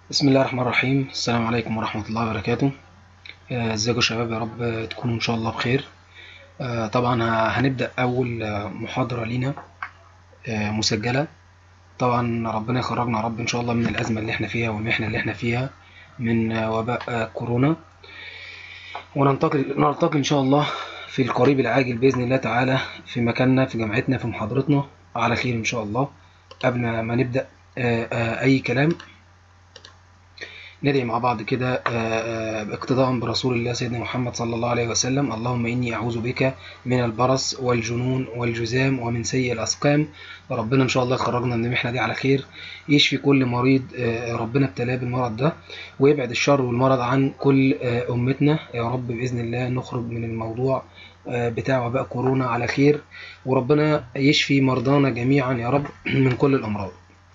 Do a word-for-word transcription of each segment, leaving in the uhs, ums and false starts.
بسم الله الرحمن الرحيم. السلام عليكم ورحمة الله وبركاته. آه، ازيكم يا شباب؟ يا رب تكونوا ان شاء الله بخير. آه، طبعا ه- هنبدأ اول آه، محاضرة لينا آه، مسجلة. طبعا ربنا يخرجنا يا رب ان شاء الله من الأزمة اللي احنا فيها والمحنة اللي احنا فيها من آه، وباء آه، كورونا، وننتقل نلتقي ان شاء الله في القريب العاجل بإذن الله تعالى في مكاننا في جامعتنا في محاضرتنا على خير ان شاء الله. قبل ما نبدأ آه، آه، اي كلام، ندعي مع بعض كده آه، آه، اقتداء برسول الله سيدنا محمد صلى الله عليه وسلم. اللهم إني أعوذ بك من البرص والجنون والجذام ومن سيء الأسقام. ربنا إن شاء الله يخرجنا من المحنة دي على خير، يشفي كل مريض آه، ربنا ابتلاه بالمرض ده، ويبعد الشر والمرض عن كل آه، أمتنا يا رب بإذن الله. نخرج من الموضوع آه، بتاع وباء كورونا على خير، وربنا يشفي مرضانا جميعا يا رب من كل الأمراض.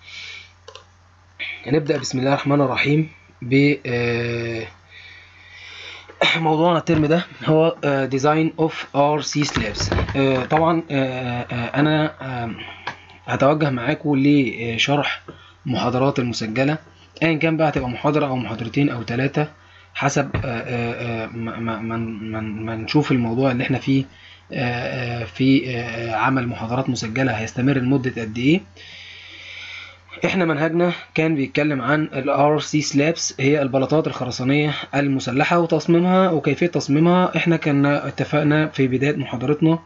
هنبدأ بسم الله الرحمن الرحيم بموضوعنا الترم ده هو ديزاين اوف ار سي سلابس. طبعا آه، آه، انا آه، هتوجه معاكم لشرح محاضرات المسجله، ايا كان بقى هتبقى محاضره او محاضرتين او ثلاثه حسب آه، آه، آه، ما ما- ما- ما- ما نشوف الموضوع اللي احنا فيه آه، آه، في آه، عمل محاضرات مسجله هيستمر لمده قد ايه. احنا منهجنا كان بيتكلم عن ال آر سي slabs، هي البلاطات الخرسانية المسلحة وتصميمها وكيفية تصميمها. احنا كنا اتفقنا في بداية محاضرتنا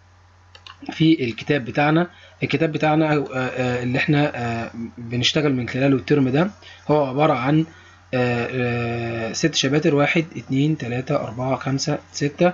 في الكتاب بتاعنا. الكتاب بتاعنا آه، آه، اللي احنا آه، بنشتغل من خلاله الترم ده هو عبارة عن آه، آه، ست شباتر: واحد اتنين تلاتة أربعة خمسة ستة،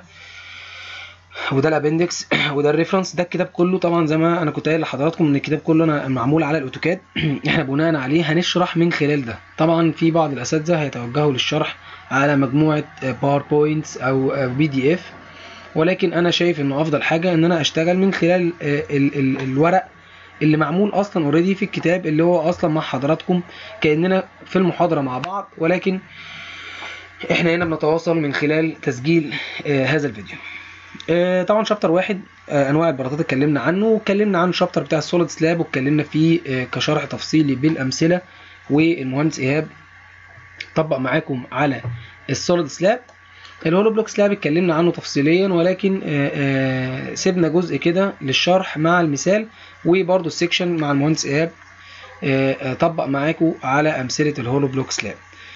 وده الابندكس وده الريفرنس. ده الكتاب كله طبعا زي ما انا كنت قايل لحضراتكم ان الكتاب كله انا معمول على الاوتوكاد. احنا بناء عليه هنشرح من خلال ده. طبعا في بعض الاساتذه هيتوجهوا للشرح على مجموعه باوربوينتس او بي دي اف، ولكن انا شايف انه افضل حاجه ان انا اشتغل من خلال ال ال الورق اللي معمول اصلا اوريدي في الكتاب، اللي هو اصلا مع حضراتكم كاننا في المحاضره مع بعض، ولكن احنا هنا بنتواصل من خلال تسجيل هذا الفيديو. آه، طبعا شابتر واحد آه، انواع البلاطات اتكلمنا عنه، واتكلمنا عن الشابتر بتاع السوليد سلاب واتكلمنا فيه آه، كشرح تفصيلي بالامثله، والمهندس ايهاب طبق معاكم على السوليد سلاب. الهولو بلوك سلاب اتكلمنا عنه تفصيليا، ولكن آه، آه، سيبنا جزء كده للشرح مع المثال، وبرده السكشن مع المهندس ايهاب آه، آه، طبق معاكم على امثله الهولو بلوك سلاب.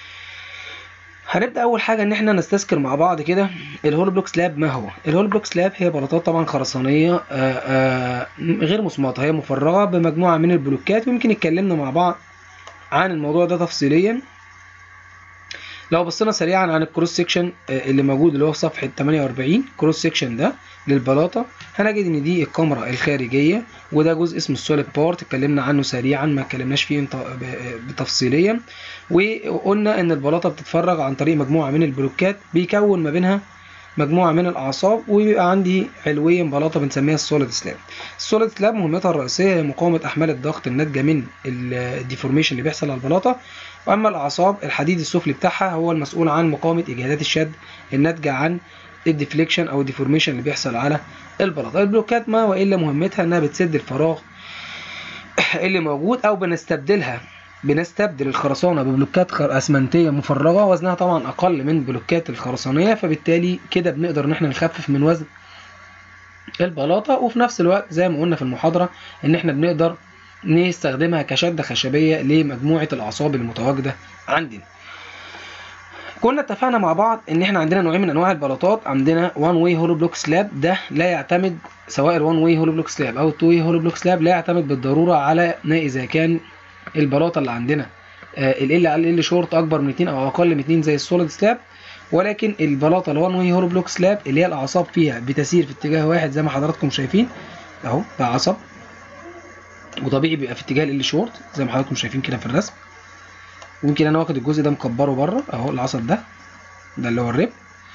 هنبدا اول حاجه ان احنا نستذكر مع بعض كده الهولو بلوك سلاب. ما هو الهولو بلوك سلاب؟ هي بلاطات طبعا خرسانيه آآ آآ غير مصمطه، هي مفرغه بمجموعه من البلوكات، ويمكن اتكلمنا مع بعض عن الموضوع ده تفصيليا. لو بصينا سريعا عن الكروس سيكشن اللي موجود اللي هو في صفحه تمانية وأربعين، كروس سيكشن ده للبلاطه، هنجد ان دي الكاميرا الخارجيه، وده جزء اسمه السوليد بارت اتكلمنا عنه سريعا، ما اتكلمناش فيه بتفصيليا. وقلنا ان البلاطه بتتفرغ عن طريق مجموعه من البلوكات بيكون ما بينها مجموعه من الاعصاب، وبيبقى عندي علويا بلاطه بنسميها السوليد سلاب. السوليد سلاب مهمتها الرئيسيه هي مقاومه احمال الضغط الناتجه من الديفورميشن اللي بيحصل على البلاطه، واما الاعصاب الحديد السفلي بتاعها هو المسؤول عن مقاومه اجهادات الشد الناتجه عن الديفليكشن او الديفورميشن اللي بيحصل على البلاطه. البلوكات ما والا مهمتها انها بتسد الفراغ اللي موجود، او بنستبدلها بنستبدل الخرسانه ببلوكات اسمنتيه مفرغه وزنها طبعا اقل من بلوكات الخرسانيه، فبالتالي كده بنقدر ان احنا نخفف من وزن البلاطه، وفي نفس الوقت زي ما قلنا في المحاضره ان احنا بنقدر نستخدمها كشده خشبيه لمجموعه الاعصاب المتواجده عندنا. كنا اتفقنا مع بعض ان احنا عندنا نوعين من انواع البلاطات. عندنا وان واي هولو بلوك سلاب، ده لا يعتمد سواء الوان واي هولو بلوك سلاب او التو واي هولو بلوك سلاب لا يعتمد بالضروره على ما اذا كان البلاطه اللي عندنا ال على ال شورت اكبر من اتنين او اقل من اتنين زي السوليد سلاب، ولكن البلاطه الوان واي هولو بلوك سلاب اللي هي الاعصاب فيها بتسير في اتجاه واحد زي ما حضراتكم شايفين اهو، ده عصب وطبيعي بيبقى في اتجاه ال شورت زي ما حضراتكم شايفين كده في الرسم. ويمكن انا واخد الجزء ده مكبره بره اهو، العصب ده ده اللي هو الريب،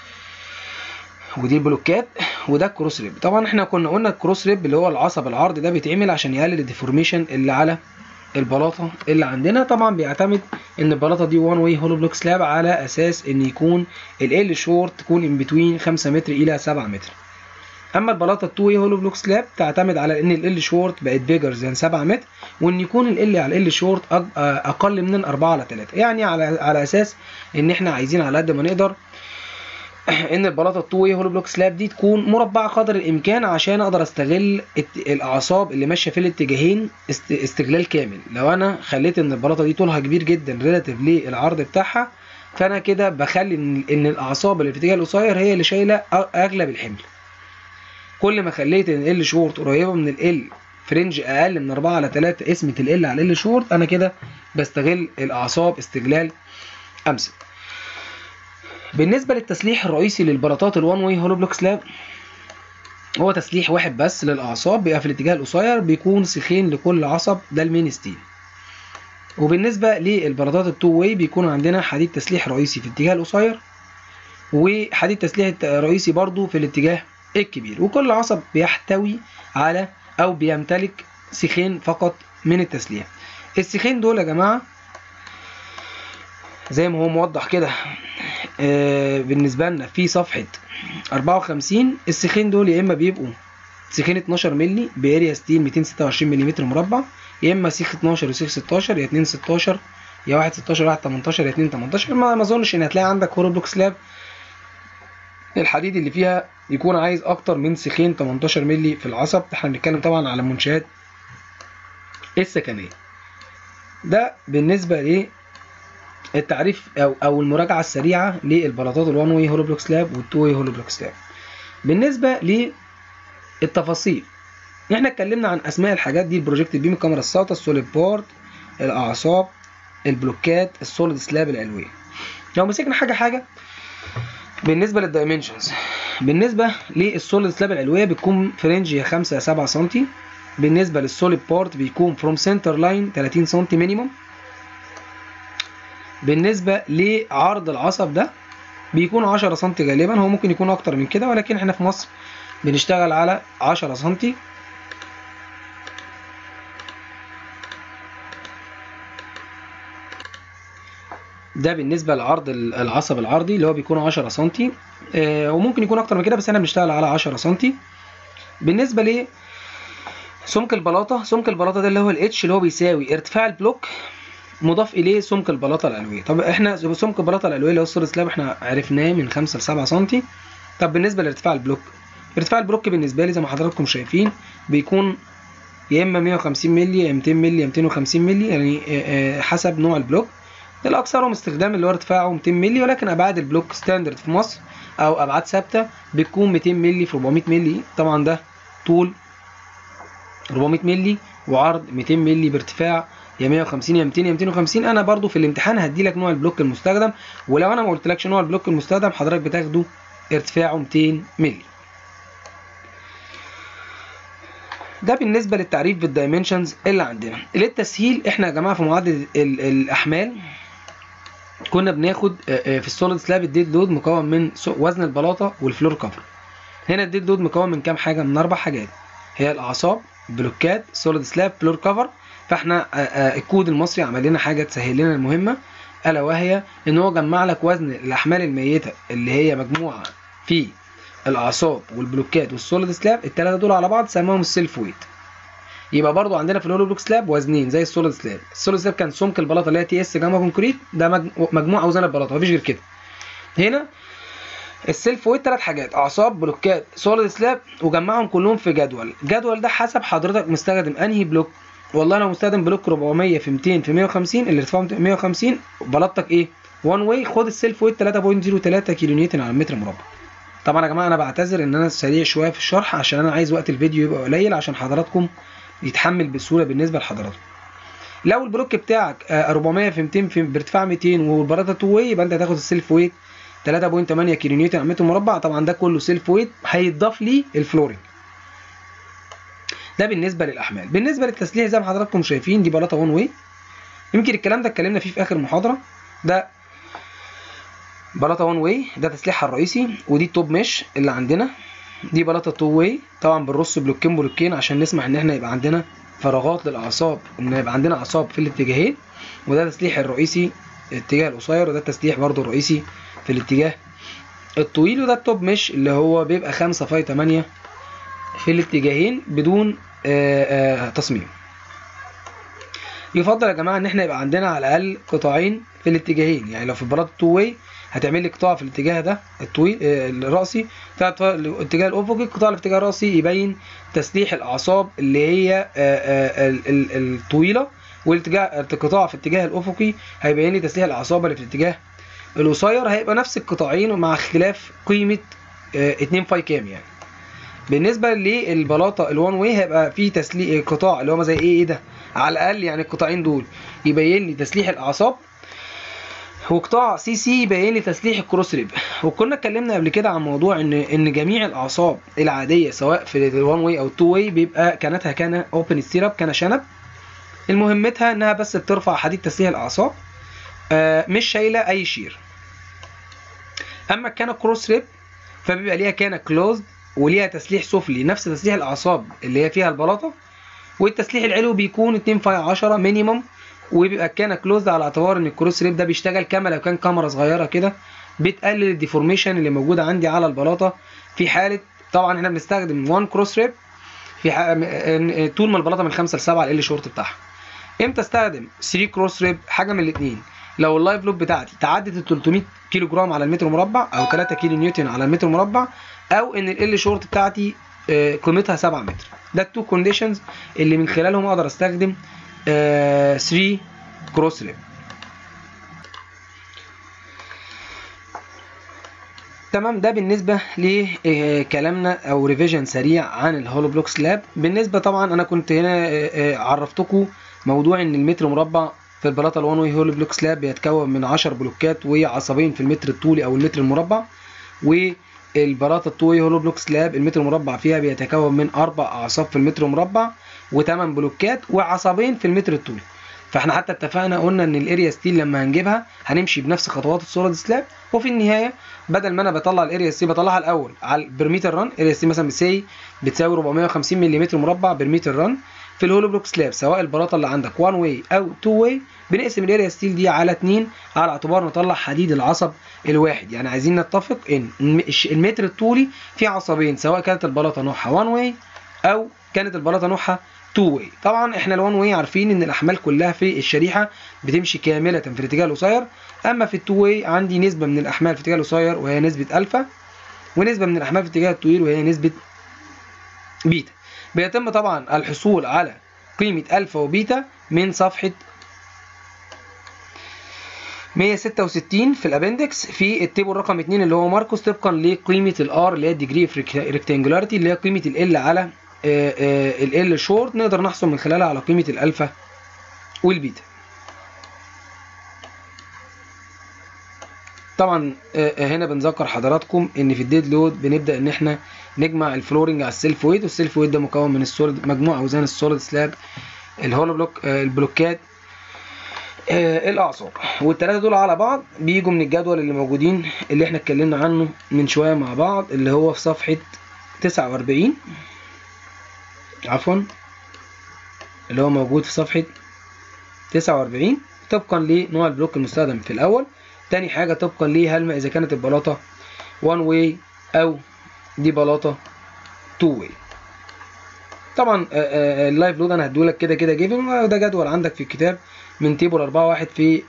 ودي البلوكات، وده الكروس ريب. طبعا احنا كنا قلنا الكروس ريب اللي هو العصب العرض ده بيتعمل عشان يقلل الديفورميشن اللي على البلاطه اللي عندنا. طبعا بيعتمد ان البلاطه دي وان واي هولو بلوك سلاب على اساس ان يكون ال شورت تكون ان بتوين خمسة متر الى سبعة متر. اما البلاطه التو واي هولو بلوك سلاب تعتمد على ان ال شورت بقت بيجر زي سبعة متر، وان يكون ال على ال شورت اقل من أربعة على تلاتة، يعني على على اساس ان احنا عايزين على قد ما نقدر ان البلاطه التو واي هولو بلوك سلاب دي تكون مربعه قدر الامكان عشان اقدر استغل الاعصاب اللي ماشيه في الاتجاهين استغلال كامل. لو انا خليت ان البلاطه دي طولها كبير جدا ريلاتيف للعرض بتاعها، فانا كده بخلي ان الاعصاب اللي في الاتجاه القصير هي اللي شايله اغلب الحمل. كل ما خليت ان ال شورت قريبه من ال فرنج اقل من أربعة على تلاتة قسمه ال على ال شورت، انا كده بستغل الاعصاب استغلال امثل. بالنسبه للتسليح الرئيسي للبلاطات الوان واي هولو بلوك سلاب، هو تسليح واحد بس للاعصاب بيبقى في الاتجاه القصير، بيكون سيخين لكل عصب، ده المين ستيل. وبالنسبه للبلاطات التو واي بيكون عندنا حديد تسليح رئيسي في الاتجاه القصير، وحديد تسليح رئيسي برضو في الاتجاه الكبير، وكل عصب بيحتوي على او بيمتلك سيخين فقط من التسليح. السيخين دول يا جماعه زي ما هو موضح كده آه بالنسبه لنا في صفحه أربعة وخمسين، السيخين دول يا اما بيبقوا سيخين اتناشر مللي باريا ستيل ميتين وستة وعشرين ملم مربع، يا اما سيخ اتناشر وسيخ ستاشر، يا اتنين ستاشر يا واحد ستاشر واحد تمنتاشر يا اتنين تمنتاشر. ما اظنش ان هتلاقي عندك هولو بلوك سلاب الحديد اللي فيها يكون عايز اكتر من سيخين تمنتاشر مللي في العصب. احنا بنتكلم طبعا على المنشآت السكنيه. ده بالنسبه للتعريف او او المراجعه السريعه للبلاطات الوان واي هولو بلوك سلاب والتو واي هولو بلوك سلاب. بالنسبه للتفاصيل، احنا اتكلمنا عن اسماء الحاجات دي: البروجكت بيم، الكاميرا الساطه، السوليد بورد، الاعصاب، البلوكات، السوليد سلاب العلويه. لو مسكنا حاجه حاجه بالنسبه للدايمنشنز، بالنسبه للسوليد سلاب العلويه بتكون في رينج يا خمسة يا سبعة سم. بالنسبه للسوليد بورد بيكون فروم سنتر لاين تلاتين سم مينيموم. بالنسبه لعرض العصب ده بيكون عشرة سم غالبا، هو ممكن يكون اكتر من كده ولكن احنا في مصر بنشتغل على عشرة سم. ده بالنسبه لعرض العصب العرضي اللي هو بيكون عشرة سم، آه وممكن يكون اكتر من كده بس احنا بنشتغل على عشرة سم. بالنسبه ل سمك البلاطه، سمك البلاطه ده اللي هو الاتش اللي هو بيساوي ارتفاع البلوك مضاف اليه سمك البلاطه العلويه. طب احنا سمك البلاطه العلويه اللي هو السوليد سلاب احنا عرفناه من خمسة ل سبعة سم. طب بالنسبه لارتفاع البلوك، ارتفاع البلوك بالنسبه لي زي ما حضراتكم شايفين بيكون يا اما مية وخمسين مللي يا ميتين مللي يا ميتين وخمسين مللي، يعني حسب نوع البلوك. الاكثرهم استخدام اللي هو ارتفاعه ميتين مللي، ولكن ابعاد البلوك ستاندرد في مصر او ابعاد ثابته بتكون ميتين مللي في أربعمية مللي. طبعا ده طول أربعمية مللي وعرض ميتين مللي بارتفاع يا مية وخمسين يا ميتين يا ميتين وخمسين. انا برضو في الامتحان هدي لك نوع البلوك المستخدم، ولو انا ما قلتلكش نوع البلوك المستخدم حضرتك بتاخده ارتفاعه ميتين مللي. ده بالنسبه للتعريف بالدايمنشنز اللي عندنا. للتسهيل احنا يا جماعه في معدل الاحمال كنا بناخد في السوليد سلاب الديد لود مكون من وزن البلاطه والفلور كفر. هنا الديد لود مكون من كام حاجه؟ من اربع حاجات، هي الاعصاب، بلوكات، سوليد سلاب، فلور كفر. فاحنا الكود المصري عمل لنا حاجه تسهل لنا المهمه، الا وهي ان هو جمع لك وزن الاحمال الميته اللي هي مجموعه في الاعصاب والبلوكات والسوليد سلاب، الثلاثه دول على بعض سماهم السيلف ويت. يبقى برضو عندنا في الهولو بلوك سلاب وزنين زي السوليد سلاب. السوليد سلاب كان سمك البلاطه اللي هي تي اس جاما كونكريت، ده مجموع اوزان البلاطه مفيش غير كده. هنا السيلف ويت ثلاث حاجات: اعصاب، بلوكات، سوليد سلاب، وجمعهم كلهم في جدول. الجدول ده حسب حضرتك مستخدم انهي بلوك. والله انا مستخدم بلوك أربعمية في ميتين في مية وخمسين، اللي ارتفاعه مية وخمسين، بلاطتك ايه؟ وان واي، خد السيلف ويت تلاتة فاصلة صفر تلاتة كيلو نيوتن على المتر مربع. طبعا يا جماعه انا بعتذر ان انا سريع شويه في الشرح عشان انا عايز وقت الفيديو يبقى قليل عشان حضراتكم يتحمل بسهوله بالنسبه لحضراتكم. لو البلوك بتاعك أربعمية في ميتين في بارتفاع ميتين والبلاطه تو واي، يبقى انت هتاخد السيلف ويت تلاتة فاصلة تمانية كيلو نيوتن على المتر مربع. طبعا ده كله سيلف ويت هيتضاف ليه الفلورنج. ده بالنسبه للاحمال. بالنسبه للتسليح زي ما حضراتكم شايفين دي بلاطه وان واي، يمكن الكلام ده اتكلمنا فيه في اخر محاضره. ده بلاطه وان واي، ده تسليحها الرئيسي، ودي التوب مش اللي عندنا. دي بلاطه تو واي، طبعا بنرص بلوكين بلوكين عشان نسمح ان احنا يبقى عندنا فراغات للاعصاب، ان يبقى عندنا اعصاب في الاتجاهين. وده تسليح الرئيسي الاتجاه القصير، وده التسليح برده الرئيسي في الاتجاه الطويل. وده التوب مش اللي هو بيبقى خمسة فاي تمانية في الاتجاهين بدون آآ آآ تصميم. يفضل يا جماعه ان احنا يبقى عندنا على الاقل قطاعين في الاتجاهين، يعني لو في البلاطه تو واي هتعمل لي قطاع في الاتجاه ده الطويل الراسي، الاتجاه الافقي قطاع الاتجاه الراسي يبين تسليح الاعصاب اللي هي الطويله، والاتجاه القطاع في الاتجاه الافقي هيبين لي تسليح الاعصاب اللي في الاتجاه القصير. هيبقى نفس القطاعين مع اختلاف قيمه اتنين فاي كام. يعني بالنسبه للبلاطه الوان واي هيبقى في تسليح قطاع اللي هو زي ايه ايه ده على الاقل، يعني القطاعين دول يبين لي تسليح الاعصاب، وقطاع سي سي يبين لي تسليح الكروس ريب. وكنا اتكلمنا قبل كده عن موضوع ان ان جميع الاعصاب العاديه سواء في الوان واي او التو واي بيبقى كانتها كان اوبن ستيراب، كان شنب، المهمتها انها بس بترفع حديد تسليح الاعصاب، آه مش شايله اي شير. اما كان كروس ريب فبيبقى ليها كان كلوزد وليها تسليح سفلي نفس تسليح الاعصاب اللي هي فيها البلاطه، والتسليح العلوي بيكون اتنين فاي عشرة مينيمم، وبيبقى كان كلوزد على اعتبار ان الكروس ريب ده بيشتغل كما لو كان كاميرا صغيره كده، بتقلل الديفورميشن اللي موجوده عندي على البلاطه. في حاله طبعا احنا بنستخدم واحد كروس ريب في طول ما البلاطه من خمسة ل سبعة ال شورت بتاعها. امتى استخدم تلاتة كروس ريب؟ حاجه من الاثنين، لو اللايف لود بتاعتي تعدت ال تلتمية كيلو جرام على المتر مربع او تلاتة كيلو نيوتن على المتر مربع، او ان ال شورت بتاعتي قيمتها سبعة متر. ده التو كونديشنز اللي من خلالهم اقدر استخدم تلاتة كروس ريب. تمام، ده بالنسبه لكلامنا او ريفيجن سريع عن الهولو بلوك سلاب. بالنسبه طبعا انا كنت هنا عرفتكم موضوع ان المتر مربع في البلاطه الوان واي هولو بلوك سلاب بيتكون من عشر بلوكات وعصبين في المتر الطولي او المتر المربع، والبلاطه التو واي هولو بلوك سلاب المتر مربع فيها بيتكون من اربع اعصاب في المتر مربع وثمان بلوكات وعصبين في المتر الطولي. فاحنا حتى اتفقنا قلنا ان الاريا ستيل لما هنجيبها هنمشي بنفس خطوات السوليد سلاب، وفي النهايه بدل ما انا بطلع الاريا ستيل بطلعها الاول على البرميتر ران. الاريا ستيل مثلا بتساوي بتساوي اربعمية وخمسين ملم مربع برميتر ران. في الهولو بلوك سلاب سواء البلاطه اللي عندك وان واي او تو واي بنقسم الاريا ستيل دي على اتنين على اعتبار نطلع حديد العصب الواحد. يعني عايزين نتفق ان المتر الطولي فيه عصبين سواء كانت البلاطه نوعها وان واي او كانت البلاطه نوعها تو واي. طبعا احنا الوان واي عارفين ان الاحمال كلها في الشريحه بتمشي كامله في الاتجاه القصير، اما في التو واي عندي نسبه من الاحمال في الاتجاه القصير وهي نسبه الفا، ونسبه من الاحمال في الاتجاه الطويل وهي نسبه بيتا. بيتم طبعا الحصول على قيمه الفا وبيتا من صفحه مية وستة وستين في الابندكس في التيبل رقم اتنين اللي هو ماركوس، طبقا لقيمه الار اللي هي الديجري اوف ريكتانجولاريتي اللي هي قيمه ال على ال شورت، نقدر نحصل من خلالها على قيمه الالفا والبيتا. طبعا هنا بنذكر حضراتكم ان في الديد لود بنبدا ان احنا نجمع الفلورنج على السيلف ويت، والسيلف ويت ده مكون من السوليد مجموع اوزان السوليد سلاب الهولو بلوك البلوكات الاعصاب، والثلاثه دول على بعض بيجوا من الجدول اللي موجودين اللي احنا اتكلمنا عنه من شويه مع بعض اللي هو في صفحه تسعة واربعين، عفوا اللي هو موجود في صفحه تسعة واربعين طبقا لنوع البلوك المستخدم في الاول. تاني حاجه طبقا لهل اذا كانت البلاطه وان واي او دي بلاطه تو واي. طبعا اللايف لود انا هديهولك كده كده جيفن، وده جدول عندك في الكتاب من تيبل اربعة واحد في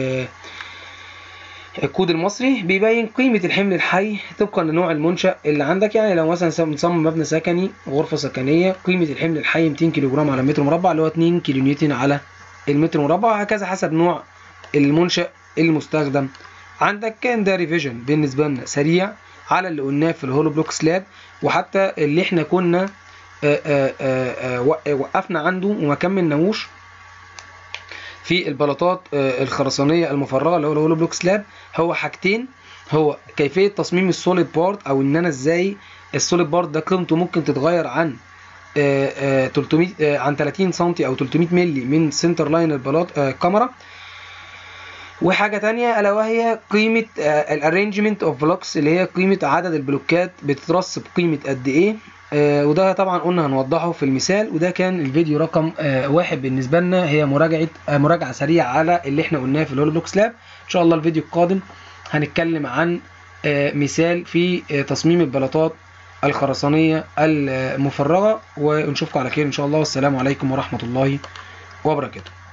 الكود المصري بيبين قيمه الحمل الحي طبقا لنوع المنشا اللي عندك. يعني لو مثلا مصمم مبنى سكني غرفه سكنيه قيمه الحمل الحي ميتين كيلو جرام على متر مربع اللي هو اتنين كيلو نيوتن على المتر مربع، وهكذا حسب نوع المنشا المستخدم عندك. كان ده ريفيجن بالنسبه لنا سريع على اللي قلناه في الهولو بلوك سلاب، وحتى اللي احنا كنا آآ آآ وقفنا عنده وما كملناهوش في البلاطات الخرسانيه المفرغه اللي هو الهولو بلوك سلاب. هو حاجتين، هو كيفيه تصميم السوليد بارت، او ان انا ازاي السوليد بارت ده قيمته ممكن تتغير عن تلتمية عن تلاتين سنتي او تلتمية مللي من سنتر لاين البلاط كاميرا. وحاجه تانية الا وهي قيمه الارينجمنت اوف بلوكس اللي هي قيمه عدد البلوكات بتترص بقيمه قد ايه، آه وده طبعا قلنا هنوضحه في المثال. وده كان الفيديو رقم آه واحد بالنسبه لنا، هي مراجعه آه مراجعه سريعه على اللي احنا قلناه في الهولو بلوك سلاب. ان شاء الله الفيديو القادم هنتكلم عن آه مثال في آه تصميم البلاطات الخرسانية المفرغة، ونشوفكم على خير إن شاء الله، والسلام عليكم ورحمة الله وبركاته.